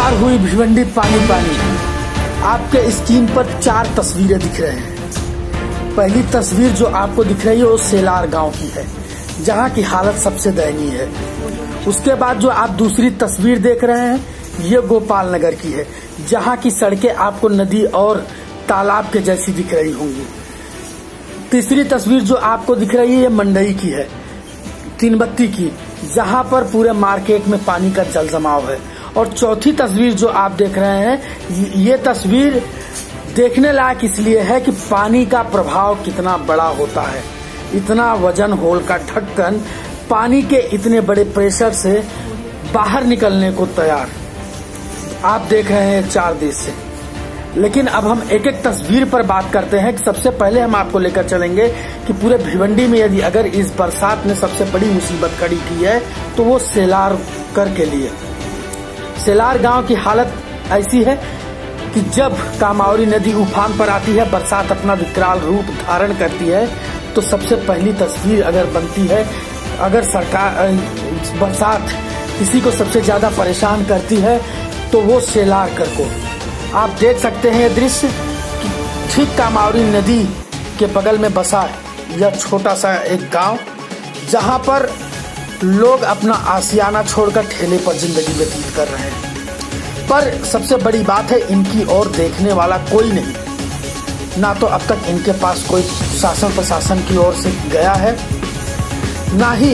पार हुई भिवंडी पानी पानी। आपके स्क्रीन पर 4 तस्वीरें दिख रहे हैं। पहली तस्वीर जो आपको दिख रही है वो सेलार गांव की है, जहां की हालत सबसे दयनीय है। उसके बाद जो आप दूसरी तस्वीर देख रहे हैं ये गोपाल नगर की है, जहां की सड़कें आपको नदी और तालाब के जैसी दिख रही होंगी। तीसरी तस्वीर जो आपको दिख रही है ये मंडई की है, तीनबत्ती की, जहां पर पूरे मार्केट में पानी का जल जमाव है। और चौथी तस्वीर जो आप देख रहे हैं ये तस्वीर देखने लायक इसलिए है कि पानी का प्रभाव कितना बड़ा होता है। इतना वजन होल का ढक्कन पानी के इतने बड़े प्रेशर से बाहर निकलने को तैयार आप देख रहे हैं 4 देश से। लेकिन अब हम एक एक तस्वीर पर बात करते हैं कि सबसे पहले हम आपको लेकर चलेंगे कि पूरे भिवंडी में यदि अगर इस बरसात ने सबसे बड़ी मुसीबत खड़ी की है तो वो सेलार कर के लिए। सेलार गांव की हालत ऐसी है कि जब कामावरी नदी उफान पर आती है, बरसात अपना विकराल रूप धारण करती है, तो सबसे पहली तस्वीर अगर बनती है, अगर सरकार बरसात किसी को सबसे ज्यादा परेशान करती है तो वो सेलार कर को। आप देख सकते हैं ये दृश्य कि ठीक कामावरी नदी के बगल में बसा यह छोटा सा एक गांव, जहां पर लोग अपना आशियाना छोड़कर ठेले पर जिंदगी व्यतीत कर रहे हैं। पर सबसे बड़ी बात है इनकी ओर देखने वाला कोई नहीं। ना तो अब तक इनके पास कोई शासन प्रशासन की ओर से गया है, ना ही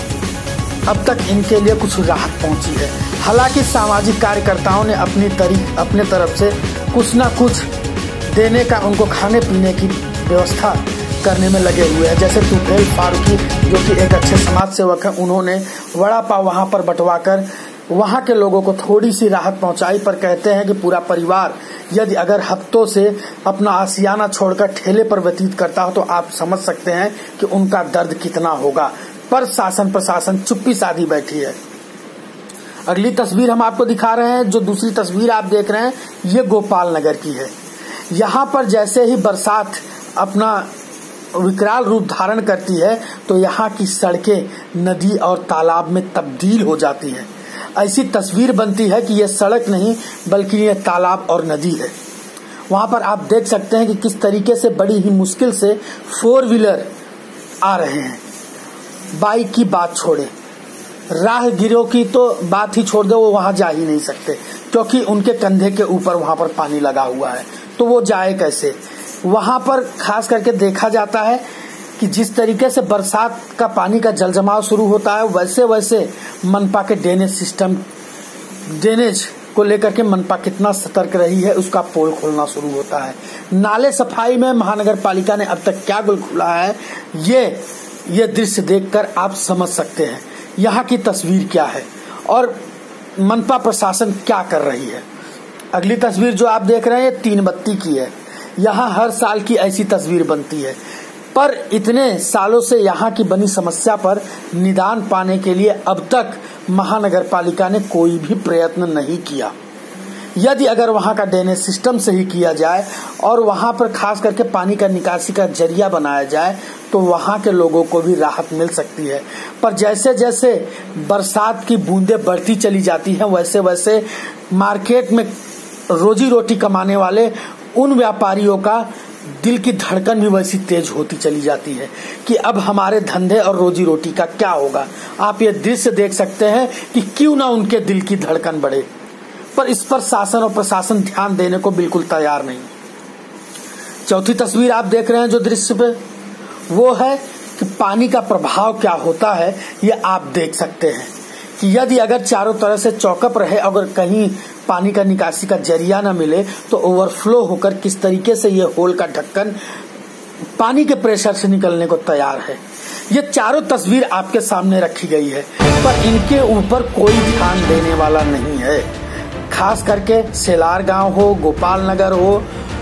अब तक इनके लिए कुछ राहत पहुंची है। हालांकि सामाजिक कार्यकर्ताओं ने अपने तरफ से कुछ ना कुछ देने का, उनको खाने पीने की व्यवस्था करने में लगे हुए हैं। जैसे तुफैल फारूकी जो कि एक अच्छे समाज सेवक है, उन्होंने वड़ा पाव वहां पर बंटवाकर वहां के लोगों को थोड़ी सी राहत पहुंचाई। पर कहते हैं कि पूरा परिवार यदि अगर हफ्तों से अपना आशियाना छोड़कर ठेले पर व्यतीत करता हो तो आप समझ सकते हैं कि उनका दर्द कितना होगा। पर शासन प्रशासन चुप्पी साधी बैठी है। अगली तस्वीर हम आपको दिखा रहे हैं। जो दूसरी तस्वीर आप देख रहे हैं ये गोपाल नगर की है। यहाँ पर जैसे ही बरसात अपना विकराल रूप धारण करती है तो यहाँ की सड़कें नदी और तालाब में तब्दील हो जाती हैं। ऐसी तस्वीर बनती है कि ये सड़क नहीं बल्कि ये तालाब और नदी है। वहां पर आप देख सकते हैं कि किस तरीके से बड़ी ही मुश्किल से 4 व्हीलर आ रहे हैं। बाइक की बात छोड़े, राहगीरों की तो बात ही छोड़ दे, वो वहां जा ही नहीं सकते क्योंकि उनके कंधे के ऊपर वहां पर पानी लगा हुआ है, तो वो जाए कैसे। वहां पर खास करके देखा जाता है कि जिस तरीके से बरसात का पानी का जल जमाव शुरू होता है वैसे वैसे मनपा के ड्रेनेज को लेकर के मनपा कितना सतर्क रही है उसका पोल खोलना शुरू होता है। नाले सफाई में महानगर पालिका ने अब तक क्या गुल खुला है ये दृश्य देखकर आप समझ सकते हैं यहाँ की तस्वीर क्या है और मनपा प्रशासन क्या कर रही है। अगली तस्वीर जो आप देख रहे हैं ये तीनबत्ती की है। यहाँ हर साल की ऐसी तस्वीर बनती है, पर इतने सालों से यहाँ की बनी समस्या पर निदान पाने के लिए अब तक महानगर पालिका ने कोई भी प्रयत्न नहीं किया। यदि अगर वहाँ का ड्रेनेज सिस्टम सही किया जाए और वहाँ पर खास करके पानी का निकासी का जरिया बनाया जाए तो वहाँ के लोगों को भी राहत मिल सकती है। पर जैसे जैसे बरसात की बूंदें बढ़ती चली जाती हैं वैसे वैसे मार्केट में रोजी रोटी कमाने वाले उन व्यापारियों का दिल की धड़कन भी वैसी तेज होती चली जाती है कि अब हमारे धंधे और रोजी रोटी का क्या होगा। आप ये दृश्य देख सकते हैं कि क्यों ना उनके दिल की धड़कन बढ़े, पर इस पर शासन और प्रशासन ध्यान देने को बिल्कुल तैयार नहीं। चौथी तस्वीर आप देख रहे हैं जो दृश्य पे, वो है कि पानी का प्रभाव क्या होता है। ये आप देख सकते हैं कि यदि अगर चारों तरह से चौकअप रहे, अगर कहीं पानी का निकासी का जरिया न मिले तो ओवरफ्लो होकर किस तरीके से ये होल का ढक्कन पानी के प्रेशर से निकलने को तैयार है। ये चारों तस्वीर आपके सामने रखी गई है, पर इनके ऊपर कोई ध्यान देने वाला नहीं है। खास करके सेलार गांव हो, गोपाल नगर हो,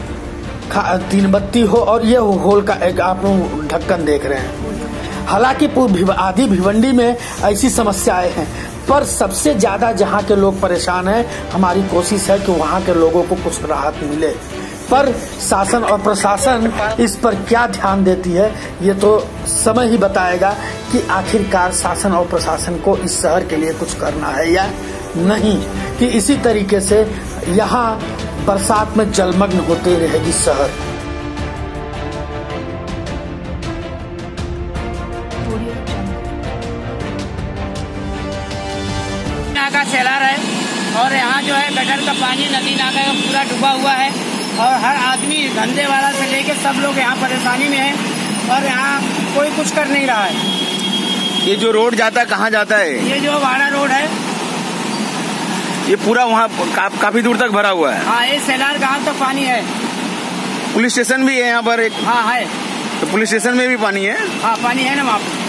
तीनबत्ती हो और ये होल का एक आप ढक्कन देख रहे हैं। हालांकि आधी भिवंडी में ऐसी समस्याएं हैं, पर सबसे ज्यादा जहां के लोग परेशान हैं, हमारी कोशिश है कि वहां के लोगों को कुछ राहत मिले। पर शासन और प्रशासन इस पर क्या ध्यान देती है, ये तो समय ही बताएगा कि आखिरकार शासन और प्रशासन को इस शहर के लिए कुछ करना है या नहीं, कि इसी तरीके से यहाँ बरसात में जलमग्न होते रहेगी शहर। का सेलार है और यहाँ जो है गटर का पानी नदी नाका का पूरा डूबा हुआ है और हर आदमी धंधे वाला से लेकर सब लोग यहाँ परेशानी में है और यहाँ कोई कुछ कर नहीं रहा है। ये जो रोड जाता है कहाँ जाता है? ये जो वाड़ा रोड है ये पूरा वहाँ काफी दूर तक भरा हुआ है। हाँ, ये सेलार गांव तक पानी है। पुलिस स्टेशन भी है यहाँ पर एक? हाँ है। तो पुलिस स्टेशन में भी पानी है? हाँ पानी है ना वहाँ पे।